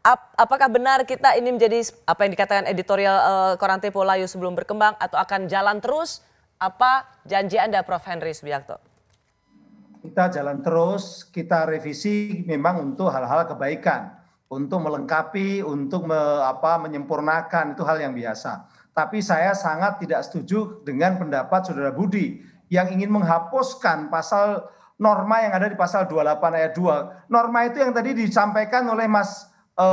apakah benar kita ini menjadi apa yang dikatakan editorial Koran Tempo Layu sebelum berkembang atau akan jalan terus? Apa janji Anda, Prof. Henry Subiakto? Kita jalan terus, kita revisi memang untuk hal-hal kebaikan, untuk melengkapi, untuk menyempurnakan, itu hal yang biasa. Tapi saya sangat tidak setuju dengan pendapat Saudara Budi yang ingin menghapuskan pasal norma yang ada di pasal 28 ayat 2. Norma itu yang tadi disampaikan oleh Mas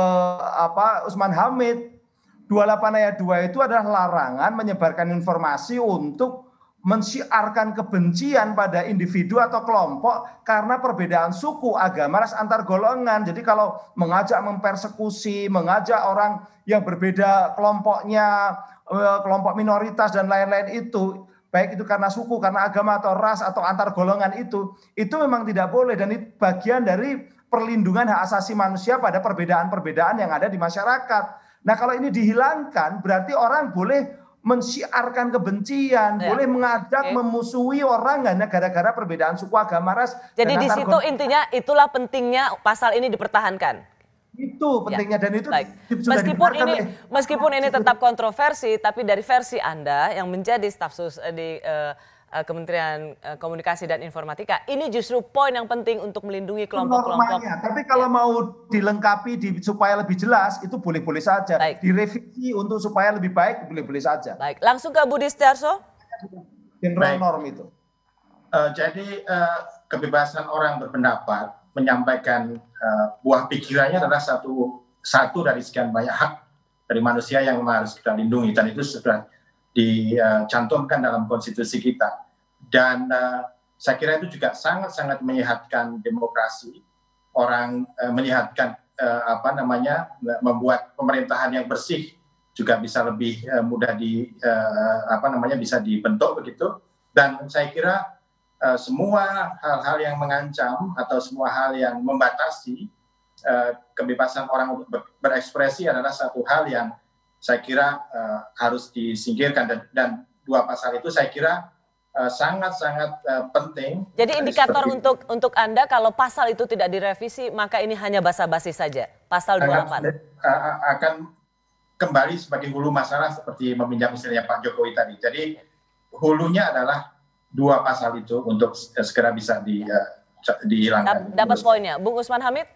Usman Hamid. 28 ayat 2 itu adalah larangan menyebarkan informasi untuk mensiarkan kebencian pada individu atau kelompok karena perbedaan suku, agama, ras, antar golongan. Jadi kalau mengajak mempersekusi, mengajak orang yang berbeda kelompoknya, kelompok minoritas dan lain-lain itu, baik itu karena suku, karena agama atau ras atau antar golongan itu memang tidak boleh dan itu bagian dari perlindungan hak asasi manusia pada perbedaan-perbedaan yang ada di masyarakat. Nah, kalau ini dihilangkan berarti orang boleh mensiarkan kebencian, boleh mengajak memusuhi orang hanya gara-gara perbedaan suku, agama, ras. Jadi di situ intinya itulah pentingnya pasal ini dipertahankan. Itu pentingnya dan itu sudah meskipun ini tetap kontroversi, tapi dari versi Anda yang menjadi staf sus di Kementerian Komunikasi dan Informatika, ini justru poin yang penting untuk melindungi kelompok-kelompok. Tapi kalau mau dilengkapi supaya lebih jelas, itu boleh-boleh saja. Direvisi untuk supaya lebih baik, boleh-boleh saja. Baik, langsung ke Budi Setiarso. General norm itu. Jadi kebebasan orang berpendapat, menyampaikan buah pikirannya adalah satu dari sekian banyak hak dari manusia yang harus kita lindungi, dan itu sudah dicantumkan dalam konstitusi kita. Dan saya kira itu juga sangat-sangat menyehatkan demokrasi, orang menyehatkan membuat pemerintahan yang bersih juga bisa lebih mudah bisa dibentuk begitu. Dan saya kira semua hal-hal yang mengancam atau semua hal yang membatasi kebebasan orang untuk berekspresi adalah satu hal yang saya kira harus disingkirkan, dan dua pasal itu saya kira sangat-sangat penting. Jadi indikator untuk Anda kalau pasal itu tidak direvisi maka ini hanya basa-basi saja, pasal 28. Akan kembali sebagai hulu masalah seperti meminjam misalnya Pak Jokowi tadi. Jadi hulunya adalah dua pasal itu untuk segera bisa dihilangkan. Dapat poinnya, Bung Usman Hamid.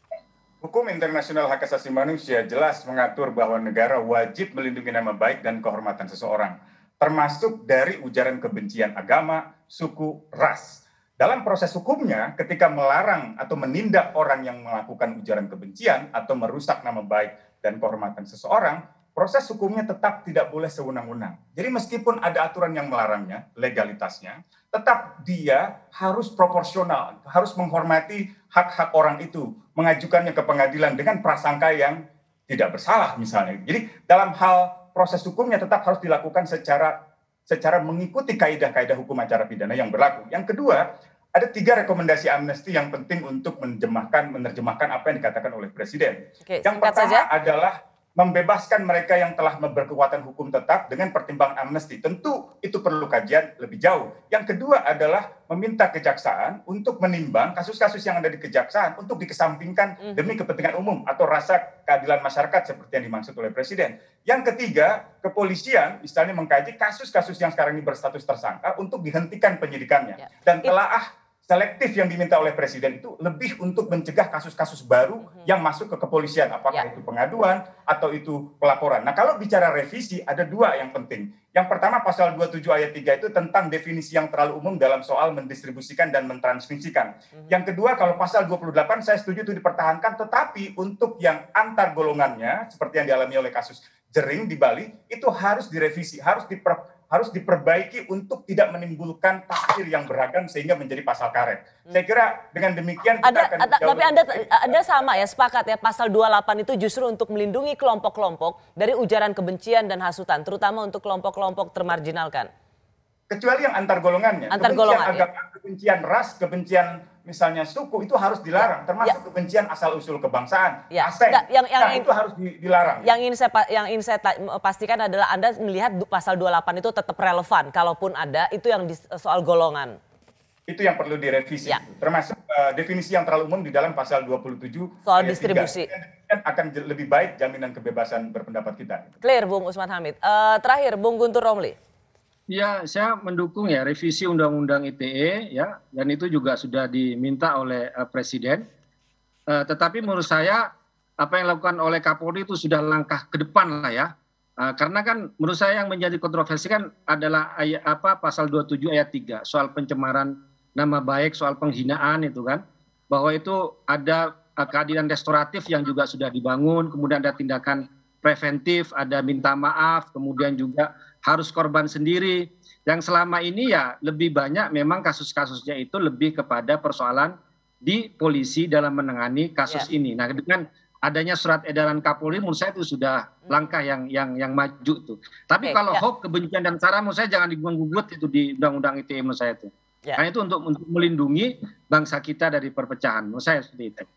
Hukum internasional hak asasi manusia jelas mengatur bahwa negara wajib melindungi nama baik dan kehormatan seseorang, termasuk dari ujaran kebencian agama, suku, ras. Dalam proses hukumnya, ketika melarang atau menindak orang yang melakukan ujaran kebencian atau merusak nama baik dan kehormatan seseorang, proses hukumnya tetap tidak boleh sewenang-wenang. Jadi meskipun ada aturan yang melarangnya, legalitasnya, tetap dia harus proporsional, harus menghormati hak-hak orang itu, mengajukannya ke pengadilan dengan prasangka yang tidak bersalah misalnya. Jadi dalam hal proses hukumnya tetap harus dilakukan secara mengikuti kaidah-kaidah hukum acara pidana yang berlaku. Yang kedua, ada 3 rekomendasi amnesti yang penting untuk menerjemahkan apa yang dikatakan oleh Presiden. Yang pertama adalah membebaskan mereka yang telah berkekuatan hukum tetap dengan pertimbangan amnesti. Tentu itu perlu kajian lebih jauh. Yang kedua adalah meminta kejaksaan untuk menimbang kasus-kasus yang ada di kejaksaan untuk dikesampingkan demi kepentingan umum atau rasa keadilan masyarakat seperti yang dimaksud oleh Presiden. Yang ketiga, kepolisian misalnya mengkaji kasus-kasus yang sekarang ini berstatus tersangka untuk dihentikan penyidikannya. Dan telaah selektif yang diminta oleh Presiden itu lebih untuk mencegah kasus-kasus baru yang masuk ke kepolisian, apakah itu pengaduan atau itu pelaporan. Nah, kalau bicara revisi ada 2 yang penting. Yang pertama pasal 27 ayat 3 itu tentang definisi yang terlalu umum dalam soal mendistribusikan dan mentransmisikan. Yang kedua, kalau pasal 28 saya setuju itu dipertahankan, tetapi untuk yang antar golongannya seperti yang dialami oleh kasus Jering di Bali itu harus direvisi, harus diperbaiki untuk tidak menimbulkan tafsir yang beragam sehingga menjadi pasal karet. Saya kira dengan demikian kita akan tapi Anda sama ya, sepakat ya, pasal 28 itu justru untuk melindungi kelompok-kelompok dari ujaran kebencian dan hasutan, terutama untuk kelompok-kelompok termarginalkan. Kecuali yang antar golongannya. Antar golongan, agama, kebencian ras, kebencian misalnya suku itu harus dilarang, termasuk kebencian asal-usul kebangsaan. Itu harus dilarang. Yang ingin saya pastikan adalah Anda melihat pasal 28 itu tetap relevan, kalaupun ada itu yang soal golongan. Itu yang perlu direvisi. Ya. Termasuk definisi yang terlalu umum di dalam pasal 27 Soal ayat 3. distribusi. Dan akan lebih baik jaminan kebebasan berpendapat kita. Clear, Bung Usman Hamid. Terakhir, Bung Guntur Romli. Ya, saya mendukung ya revisi Undang-Undang ITE ya, dan itu juga sudah diminta oleh Presiden. Tetapi menurut saya apa yang dilakukan oleh Kapolri itu sudah langkah ke depan lah ya. Karena kan menurut saya yang menjadi kontroversi kan adalah pasal 27 ayat 3 soal pencemaran nama baik, soal penghinaan itu kan, bahwa itu ada keadilan restoratif yang juga sudah dibangun, kemudian ada tindakan preventif, ada minta maaf, kemudian juga harus korban sendiri. Yang selama ini ya lebih banyak memang kasus-kasusnya itu lebih kepada persoalan di polisi dalam menangani kasus ini. Nah, dengan adanya surat edaran Kapolri menurut saya itu sudah langkah yang maju tuh. Tapi kalau hoax, kebencian dan sara menurut saya jangan diganggu-gugat itu di Undang-Undang ITE menurut saya itu. Karena itu untuk melindungi bangsa kita dari perpecahan. Menurut saya seperti itu.